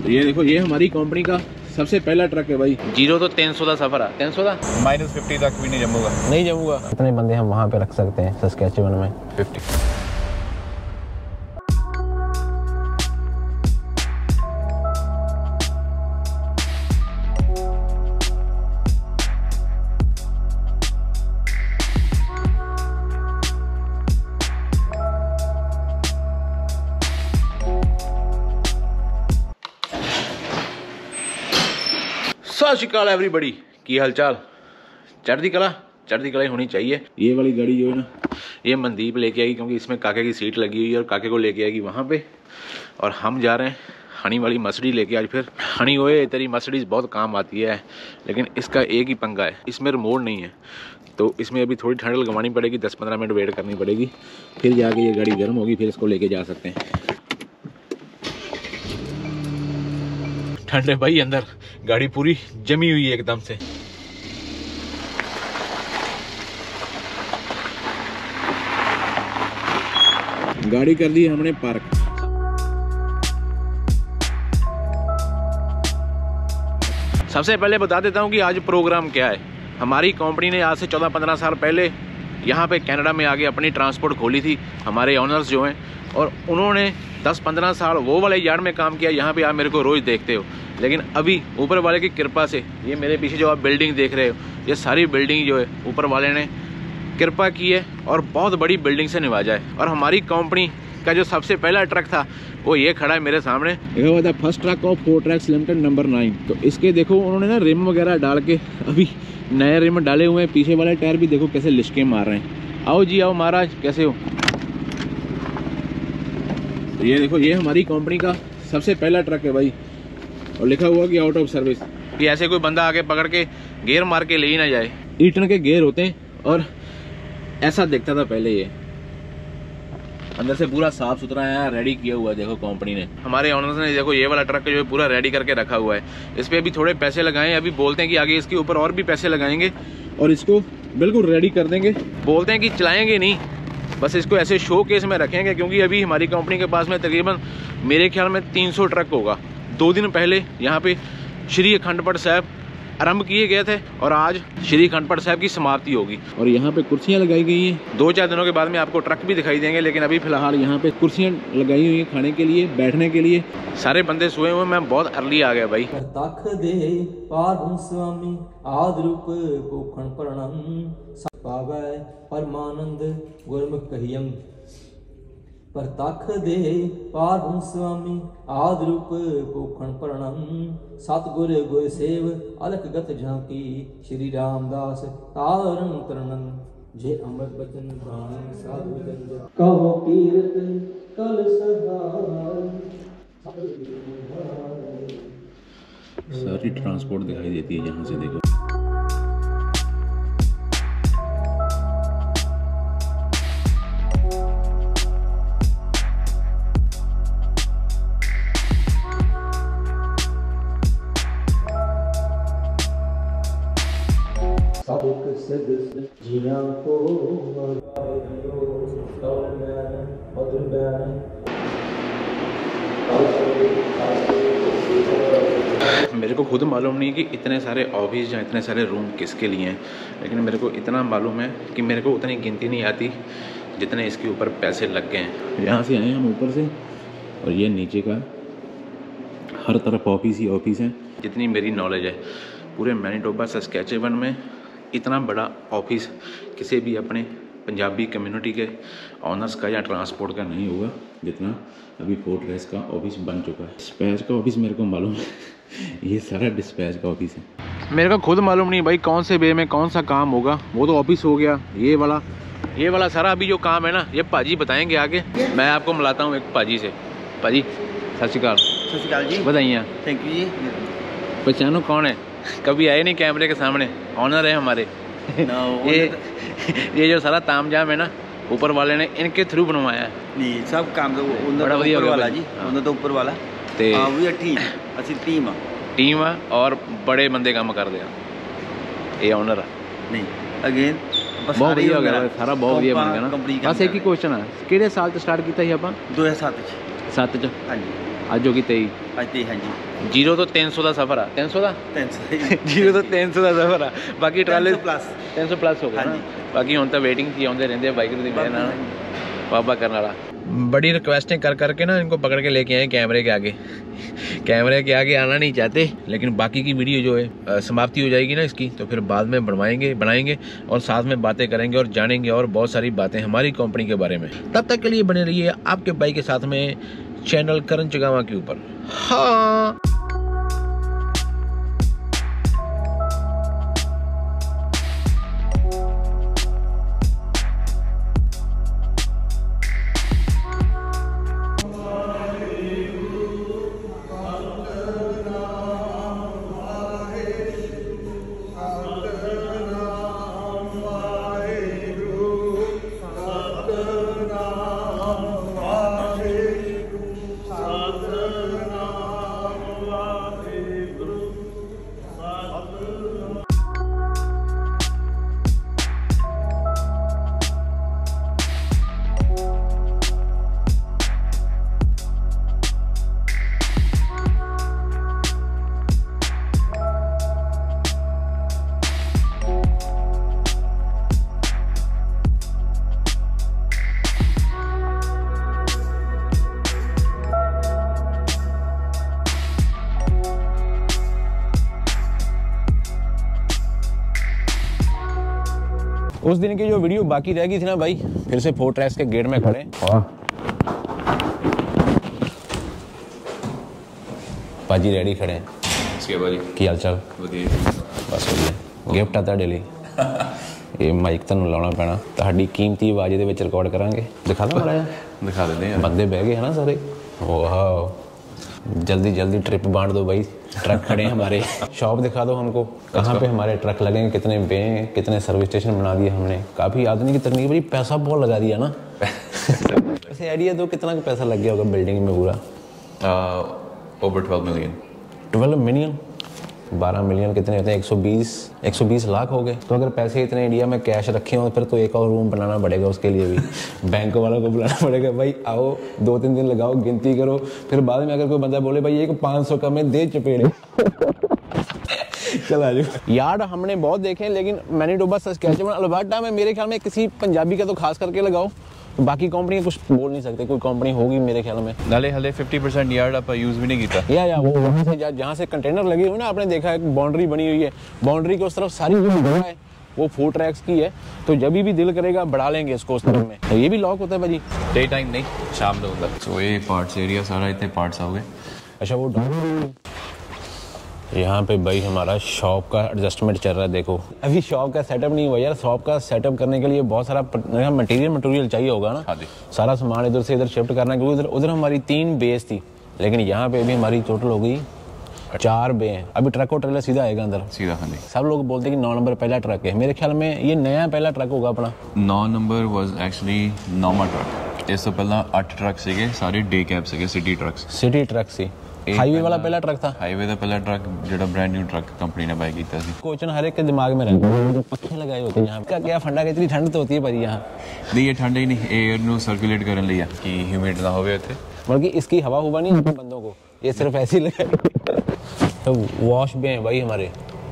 ये देखो, ये हमारी कंपनी का सबसे पहला ट्रक है भाई। 0 तो 300 का सफर है, 300 का -50 तक भी नहीं जमूगा, नहीं जमूगा। कितने बंदे हम वहाँ पे रख सकते हैं सस्कैचुअन में? 50। सत श्री अकाल एवरीबॉडी, की हाल चाल? चढ़ती कला ही होनी चाहिए। ये वाली गाड़ी जो है ना, ये मनदीप लेके आएगी क्योंकि इसमें काके की सीट लगी हुई है और काके को लेके आएगी वहाँ पे। और हम जा रहे हैं हनी वाली मर्सिडीज लेके। आज फिर हनी होए तेरी मर्सिडीज बहुत काम आती है, लेकिन इसका एक ही पंगा है, इसमें रिमोट नहीं है। तो इसमें अभी थोड़ी ठंड लगवानी पड़ेगी, 10-15 मिनट वेट करनी पड़ेगी, फिर जाके ये गाड़ी गर्म होगी, फिर इसको लेके जा सकते हैं। ठंड है भाई अंदर, गाड़ी पूरी जमी हुई है एकदम से। गाड़ी कर दी हमने पार्क। सबसे पहले बता देता हूँ कि आज प्रोग्राम क्या है। हमारी कंपनी ने आज से 14-15 साल पहले यहाँ पे कनाडा में आके अपनी ट्रांसपोर्ट खोली थी। हमारे ऑनर्स जो हैं, और उन्होंने 10-15 साल वो वाले यार्ड में काम किया। यहाँ पे आप मेरे को रोज़ देखते हो, लेकिन अभी ऊपर वाले की कृपा से ये मेरे पीछे जो आप बिल्डिंग देख रहे हो, ये सारी बिल्डिंग जो है ऊपर वाले ने कृपा की है और बहुत बड़ी बिल्डिंग से नवाजा है। और हमारी कंपनी का जो सबसे पहला ट्रक था वो ये खड़ा है मेरे सामने, लिखा हुआ था first truck of 4 trucks limited number 9। तो इसके देखो उन्होंने ना रिम वगैरह डाल के अभी नए रिम डाले हुए हैं। पीछे वाले टायर भी देखो कैसे लिशके मार रहे हैं। आओ जी आओ महाराज, कैसे हो? तो ये देखो, ये हमारी कंपनी का सबसे पहला ट्रक है भाई, और लिखा हुआ कि आउट ऑफ सर्विस। कि ऐसे कोई बंदा आके पकड़ के गेयर मार के ले ही ना जाए। ईटन के गेयर होते हैं और ऐसा दिखता था पहले। ये अंदर से पूरा साफ सुथरा है, रेडी किया हुआ है। देखो कंपनी ने, हमारे ऑनर्स ने देखो ये वाला ट्रक जो है पूरा रेडी करके रखा हुआ है। इस पे अभी थोड़े पैसे लगाए, अभी बोलते हैं कि आगे इसके ऊपर और भी पैसे लगाएंगे और इसको बिल्कुल रेडी कर देंगे। बोलते हैं कि चलाएंगे नहीं, बस इसको ऐसे शो केस में रखेंगे, क्योंकि अभी हमारी कंपनी के पास में तकरीबन मेरे ख्याल में 300 ट्रक होगा। 2 दिन पहले यहाँ पे श्री अखंड पाठ साहब आरंभ किए गए थे और आज श्री अखंड पाठ साहब की समाप्ति होगी। और यहाँ पे कुर्सियाँ लगाई गई हैं। 2-4 दिनों के बाद में आपको ट्रक भी दिखाई देंगे, लेकिन अभी फिलहाल यहाँ पे कुर्सियाँ लगाई हुई हैं खाने के लिए, बैठने के लिए। सारे बंदे सोए हुए, मैं बहुत अर्ली आ गया भाई। तख दे पार्वं स्वामी आद्रूप पोखण प्रणम पावै परमानंद गुरमुख कहियम। परतख दे पार्वं स्वामी आद्रूप पोखण प्रणम सतगुर गुर सेव अलख गत झांकी श्री रामदास तारण तरणम। जे अमृत बचन बाणी साधु जन कहो कीरत कल सहाय। सारी ट्रांसपोर्ट दिखाई देती है यहाँ से, देखो। मेरे को खुद मालूम नहीं कि इतने सारे ऑफिस या इतने सारे रूम किसके लिए हैं, लेकिन मेरे को इतना मालूम है कि मेरे को उतनी गिनती नहीं आती जितने इसके ऊपर पैसे लग गए हैं। यहाँ से आए हम ऊपर से, और ये नीचे का हर तरफ ऑफिस ही ऑफिस है। जितनी मेरी नॉलेज है पूरे मैनीटोबा सस्कैचुअन में इतना बड़ा ऑफिस किसी भी अपने पंजाबी कम्युनिटी के ऑनर्स का या ट्रांसपोर्ट का नहीं होगा जितना अभी फोर्ट्रेस का ऑफिस बन चुका है। डिस्पैच का ऑफिस मेरे को मालूम है, ये सारा डिस्पैच का ऑफिस है। मेरे को खुद मालूम नहीं भाई कौन से वे में कौन सा काम होगा। वो तो ऑफिस हो गया, ये वाला सारा अभी जो काम है ना, ये पाजी बताएंगे आगे। मैं आपको मिलाता हूँ एक पाजी से। पाजी सत श्री अकाल जी, बताइए। थैंक यू जी। पहचानो कौन है? कभी आए नहीं कैमरे के सामने, ऑनर है हमारे। ये जो सारा तामझाम है ना, ऊपर वाले ने इनके थ्रू बनवाया है। नहीं सब काम तो बड़ा ऊपर वाला जी, उन्होंने तो ऊपर वाला ते वो टीम है और बड़े बंदे काम कर दिया। ये ऑनर है नहीं अगेन बहुत बढ़िया हो गया, सारा बहुत बढ़िया बन गया ना। बस एक ही क्वेश्चन है, किहड़े साल च स्टार्ट किया ਸੀ ਆਪਾਂ? 2007 च। हाँ जी। ਅੱਜ ਹੋ ਗਈ 23 ਅੱਜ ਤੇ ਹਾਂਜੀ 0 ਤੋਂ 300 ਦਾ ਸਫ਼ਰ ਆ 300 ਦਾ 300 0 ਤੋਂ 300 ਦਾ ਸਫ਼ਰ ਆ ਬਾਕੀ ਟਰਾਲੇ 300 ਪਲੱਸ ਹੋ ਗਿਆ ਨਾ ਬਾਕੀ ਹੁਣ ਤਾਂ ਵੇਟਿੰਗ 'ਚ ਆਉਂਦੇ ਰਹਿੰਦੇ ਆ ਵਾਹਿਗੁਰੂ ਦੀ ਮਿਹਰ ਨਾਲ बाबा करने वाला बड़ी रिक्वेस्टें कर करके ना इनको पकड़ के लेके आए कैमरे के आगे आना नहीं चाहते लेकिन बाकी की वीडियो जो है समाप्ति हो जाएगी ना इसकी तो फिर बाद में बनाएंगे और साथ में बातें करेंगे और जानेंगे और बहुत सारी बातें हमारी कंपनी के बारे में। तब तक के लिए बने रहिए आपके भाई के साथ में चैनल करण चगावा के ऊपर। हाँ उस दिन की जो वीडियो बाकी रह गई थी ना भाई, फिर से 4 ट्रैक्स के गेट में खड़े भाजी रेडी खड़े हैं की हाल चाल बस गिफ्ट आता डेली ये माइक ਤੁਹਾਨੂੰ ਲਾਉਣਾ ਪੈਣਾ ਤੁਹਾਡੀ ਕੀਮਤੀ ਆਵਾਜ਼ ਦੇ ਵਿੱਚ ਰਿਕਾर्ड ਕਰਾਂਗੇ ਦਿਖਾ ਦਾਂ ਮਾੜਾ ਦਿਖਾ ਦਿੰਦੇ ਆ ਬੰਦੇ ਬਹਿ ਗਏ ਹੈ ਨਾ ਸਾਰੇ ਵਾਓ जल्दी जल्दी ट्रिप बांट दो भाई ट्रक खड़े हैं हमारे शॉप दिखा दो हमको कहाँ पे हमारे ट्रक लगेंगे कितने बे कितने सर्विस स्टेशन बना दिए हमने काफ़ी आदमी की तकनीक भाई पैसा बहुत लगा दिया ना वैसे आइडिया दो कितना पैसा लग गया होगा बिल्डिंग में पूरा ओवर 12 मिलियन 12 मिलियन 12 मिलियन कितने होते हैं 120 लाख हो गए। तो अगर पैसे इतने इंडिया में कैश रखे हों फिर तो एक और रूम बनाना पड़ेगा उसके लिए भी बैंक वालों को बुलाना पड़ेगा भाई आओ 2-3 दिन लगाओ गिनती करो फिर बाद में अगर कोई बंदा बोले भाई एक 500 का मैं दे चपेड़े चला जाओ। यार्ड हमने बहुत देखे हैं लेकिन मैनीटोबा सस्कैचुअन अल्बर्टा में मेरे ख्याल में किसी पंजाबी का तो खास करके लगाओ बाकी कंपनी कुछ बोल नहीं सकते कोई कंपनी होगी मेरे ख्याल में नाले हले 50% यार्ड आप यूज भी नहीं किया या वो वहाँ से जहाँ से कंटेनर लगे हुए ना आपने देखा है बाउंड्री बनी हुई है बाउंड्री के उस तरफ सारी जो जगह है वो 4 ट्रैक्स की है तो जब भी दिल करेगा बढ़ा लेंगे इसको उस तरफ में। तो ये भी लॉक होता है भाजी डे टाइम नहीं शाम को होता तो ये पार्ट्स एरिया सारा इतने पार्ट्स हो गए। अच्छा वो यहाँ पे भाई हमारा शॉप का एडजस्टमेंट चल रहा है। देखो अभी शॉप का सेटअप नहीं हुआ यार शॉप का सेटअप करने के लिए बहुत सारा मटेरियल चाहिए होगा ना। हाँ जी सारा सामान इधर से इधर शिफ्ट करना क्योंकि उधर हमारी 3 बेस थी लेकिन यहाँ पे भी हमारी टोटल हो गई 4 बे हैं। अभी ट्रक और ट्रेलर सीधा आएगा अंदर सीधा। हाँ जी सब लोग बोलते हैं कि 9 नंबर पहला ट्रक है मेरे ख्याल में ये नया पहला ट्रक होगा अपना 9 नंबर वाज एक्चुअली 9वां ट्रक इस तो पहला 8 ट्रक सीगे सारे डे कैब सीगे सिटी ट्रक सी हाईवे वाला पहला ट्रक था हाईवे का पहला ट्रक जो ब्रांड न्यू ट्रक कंपनी ने बाय किया था कोचन हर एक के दिमाग में रहता है पक्के लगाए होते हैं यहाँ का क्या फंडा है इतनी ठंड तो होती है भाई यहाँ नहीं ये ठंड ही नहीं एयर नु सर्कुलेट करने लिया कि ह्यूमिड ना होवे उथे बल्कि इसकी हवा हुआ नहीं होती बंदों को ये सिर्फ ऐसे ही लगाए तो वॉश भी हैं भाई हमारे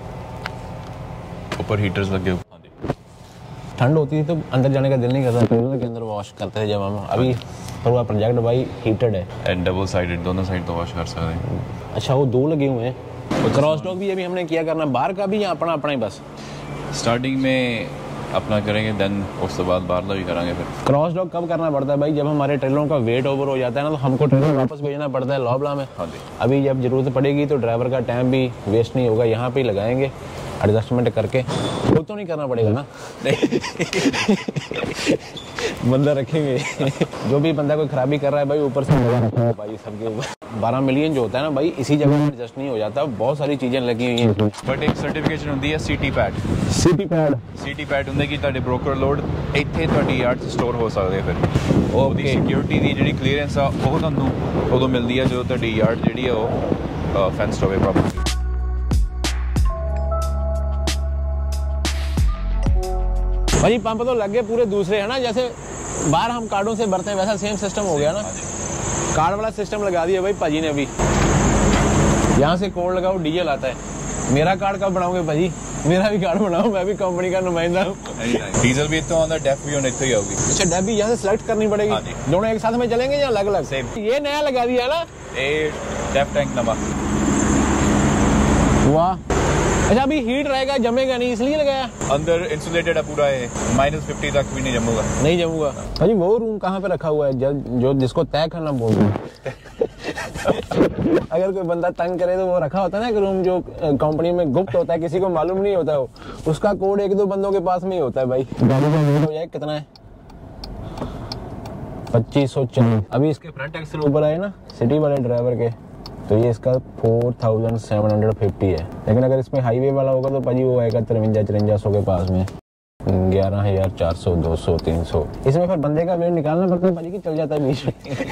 ऊपर हीटर्स लगे ठंड होती थी तो अंदर जाने का दिल नहीं करता ट्रेलर के अंदर वॉश करते थे जब हम अभी पूरा प्रोजेक्ट भाई हीटेड है एंड डबल साइडेड दोनों साइड तो वॉश कर सकते हैं। अच्छा वो 2 लगे हुए हैं क्रॉस डॉक भी अभी हमने किया करना बाहर का भी या अपना अपना ही बस स्टार्टिंग में अपना करेंगे देन उसके बाद बाहर भी करेंगे फिर क्रॉस डॉक कब करना पड़ता है भाई जब हमारे ट्रेलरों का वेट ओवर हो जाता है ना तो हमको ट्रेलर वापस भेजना पड़ता है लॉबला में। हाँ जी अभी जब जरूरत पड़ेगी तो ड्राइवर का टाइम भी वेस्ट नहीं होगा यहाँ पे ही लगाएंगे एडजस्टमेंट करके वो तो नहीं करना पड़ेगा ना बंदा रखेंगे जो भी बंदा कोई खराबी कर रहा है भाई ऊपर से लगा रखा है भाई सबके ऊपर 12 मिलियन जो होता है ना भाई इसी जगह में एडजस्ट नहीं हो जाता बहुत सारी चीजें लगी हुई हैं बट एक सर्टिफिकेशन होती है सीटी पैड ਹੁੰਦੇ ਕਿ ਤੁਹਾਡੇ ਬ੍ਰੋਕਰ ਲੋਡ ਇੱਥੇ ਤੁਹਾਡੀ ਯਾਰਡ 'ਚ ਸਟੋਰ ਹੋ ਸਕਦੇ ਫਿਰ ਉਹਦੀ ਸਿਕਿਉਰਿਟੀ ਦੀ ਜਿਹੜੀ ਕਲੀਅਰੈਂਸ ਆ ਉਹ ਤੁਹਾਨੂੰ ਉਦੋਂ ਮਿਲਦੀ ਹੈ ਜਦੋਂ ਤੁਹਾਡੀ ਯਾਰਡ ਜਿਹੜੀ ਆ ਉਹ ਫੈਂਸਡ ਹੋਵੇ ਪ੍ਰੋਪਰਲੀ। भाई पंप तो लग गए पूरे दूसरे है ना जैसे बाहर हम कार्डों से भरते हैं वैसा सेम सिस्टम हो गया ना कार्ड वाला सिस्टम लगा दिया भाई पाजी ने अभी। यहाँ से कोड लगाओ डीजल आता है। मेरा कार्ड कब बनाओगे भाजी? मेरा भी कार्ड बनाओ, मैं भी कंपनी का नुमाइंदा हूँ। डीजल भी इतना होता है, डेफ भी होने ही होगी। अच्छा, डेफ भी यहाँ से सिलेक्ट करनी पड़ेगी? हाँ जी। दोनों एक साथ में चलेंगे या अलग अलग? सेम। ये नया लगा दिया ना ये डेफ टैंक नवा। वाह। अच्छा, अभी हीट रहेगा, जमेगा नहीं इसलिए लगाया? अंदर इंसुलेटेड है पूरा, है -50 तक भी नहीं जमूगा। नहीं जमूगा। भाजी वो रूम कहाँ पे रखा हुआ है जो जिसको तय करना बोल रहे हैं? अगर कोई बंदा तंग करे तो वो रखा होता है ना एक रूम जो कंपनी में गुप्त होता है, किसी को मालूम नहीं होता हो, उसका कोड 1-2 बंदों के पास में ही होता है भाई। गाड़ी का वेट हो जाए कितना है? 2540। अभी इसके फ्रंट एक्सल ऊपर आए ना सिटी वाले ड्राइवर के, तो ये इसका 4750 है। लेकिन अगर इसमें हाईवे वाला होगा तो भाजी वो आएगा 53-5400 के पास में, 11,400, 200, 300। इसमें फिर बंदे का वेट निकालना पड़ता है भाजी की, चल जाता है बीच में।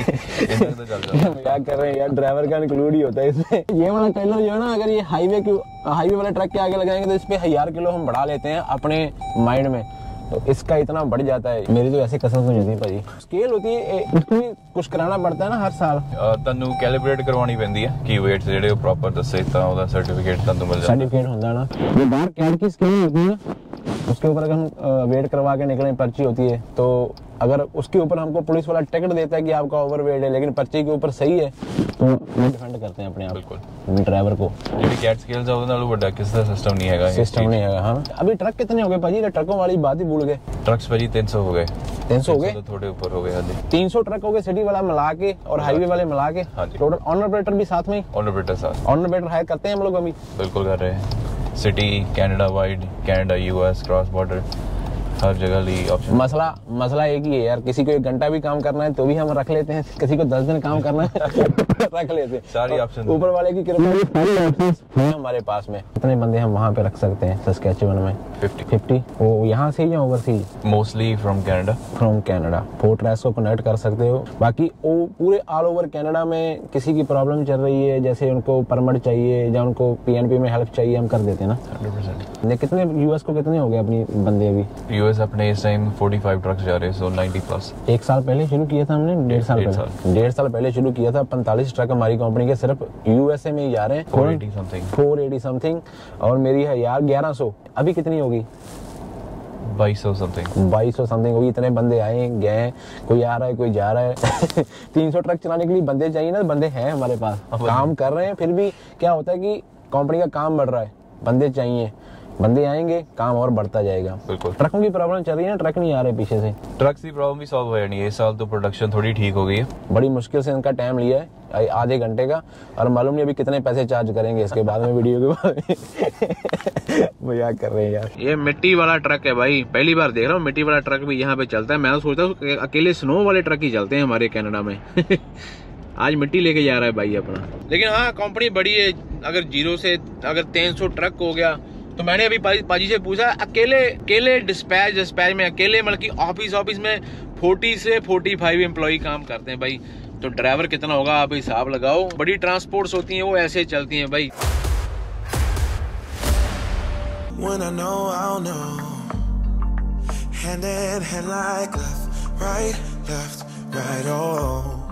क्या कर रहे हैं यार, ड्राइवर का इंक्लूड ही होता है इसमें। ये वाला ट्रेलर जो है ना, अगर ये हाईवे वाले ट्रक के आगे लगाएंगे तो इस पे 1000 किलो हम बढ़ा लेते हैं अपने माइंड में, तो इसका इतना बढ़ जाता है। मेरी तो ऐसे कसम नहीं होती भाजी। स्केल होती है, इसमें कुछ कराना पड़ता है ना हर साल। तन्नू कैलिब्रेट करवानी पैंदी है कि वेट जेडे प्रॉपर दसे ता ओदा सर्टिफिकेट तन्नू मिल जाता है। सर्टिफिकेट होता है ना, ये बाहर कैट की स्केल होती है, उसके ऊपर अगर हम वेट करवा के निकले, पर्ची होती है, तो अगर उसके ऊपर हमको पुलिस वाला टिकट देता है कि आपका ओवर वेट है, लेकिन पर्ची के ऊपर सही है, तो वो डिफेंड करते हैं अपने आप बिल्कुल ड्राइवर को। जेडी कैट स्केल जा ओदा नाल बड़ा किसी सिस्टम नहीं हैगा। सिस्टम नहीं हैगा। हाँ, अभी ट्रक कितने हो गए भाजी? ट्रकों वाली बात ही भूल गए। ट्रक्स भाजी 300 हो गए। 300 हो गए? तो थोड़े ऊपर हो गए। हाँ जी, 300 ट्रक हो गए, सिटी वाला मिला के और हाईवे वाले मिला के। हाँ जी। टोटल ऑन ऑपरेटर भी साथ में ही? ऑन ऑपरेटर साथ। ऑन ऑपरेटर हायर करते हैं हम लोग अभी? बिल्कुल कर रहे हैं। City, Canada wide, Canada US, cross border, हर जगह ली ऑप्शन। मसला एक ही है यार, किसी को 1 घंटा भी काम करना है तो भी हम रख लेते हैं, किसी को 10 दिन काम करना है रख लेते हैं। सारी ऑप्शन ऊपर वाले की कृपा से सारी ऑप्शंस हैं हमारे पास में। कितने बंदे हम वहाँ पे रख सकते हैं सस्केचुअन में? 50। वो यहाँ से या overseas? Mostly from Canada. From Canada. Port रेस को कनेक्ट कर सकते हो। बाकी वो पूरे ऑल ओवर कनाडा में किसी की प्रॉब्लम चल रही है, जैसे उनको परमिट चाहिए या उनको पीएनपी में हेल्प चाहिए, हम कर देते हैं ना 100%। कितने यूएस को कितने हो गए अपनी बंदे अभी? यूएस अपने इस टाइम 45 ट्रक्स जा रहे हैं, सो 90+। 1 साल पहले शुरू किया था हमने, 1.5 साल पहले। 1.5 साल पहले शुरू किया था। 45 ट्रक हमारी कंपनी के सिर्फ यूएसए में ही जा रहे हैं। 480 समथिंग। और मेरी है यार 1100। अभी कितनी होगी? 2200 समथिंग होगी। इतने बंदे आए गए, कोई आ रहा है कोई जा रहा है 300 ट्रक चलाने के लिए बंदे चाहिए ना, बंदे हैं हमारे पास, काम कर रहे हैं। फिर भी क्या होता है कि कंपनी का काम बढ़ रहा है, बंदे चाहिए, बंदे आएंगे, काम और बढ़ता जाएगा। बिल्कुल। ट्रकों की प्रॉब्लम चल रही है ना, ट्रक नहीं आ रहे पीछे से। ट्रक्स की प्रॉब्लम भी सॉल्व हो जानी है इस साल, तो प्रोडक्शन थोड़ी ठीक हो गई है। बड़ी मुश्किल से इनका टाइम लिया है, आधे घंटे का, और मालूम नहीं अभी कितने पैसे चार्ज करेंगे इसके बाद में, वीडियो के बाद मजाक कर रहे हैं यार। ये मिट्टी वाला ट्रक है भाई, पहली बार देख रहा हूँ मिट्टी वाला ट्रक भी यहाँ पे चलता है। मैं तो सोचता हूँ अकेले स्नो वाले ट्रक ही चलते हैं हमारे कनाडा में आज मिट्टी लेके जा रहा है भाई अपना। लेकिन हाँ, कंपनी बड़ी है। अगर 0 से अगर 300 ट्रक हो गया, तो मैंने अभी पाजी से पूछा, अकेले डिस्पैच में अकेले मतलब कि ऑफिस में 40 से 45 एम्प्लॉय काम करते हैं भाई। तो ड्राइवर कितना होगा आप हिसाब लगाओ। बड़ी ट्रांसपोर्ट्स होती हैं वो ऐसे चलती हैं भाई। When I know, I'll know. Hand in hand like left, right, oh.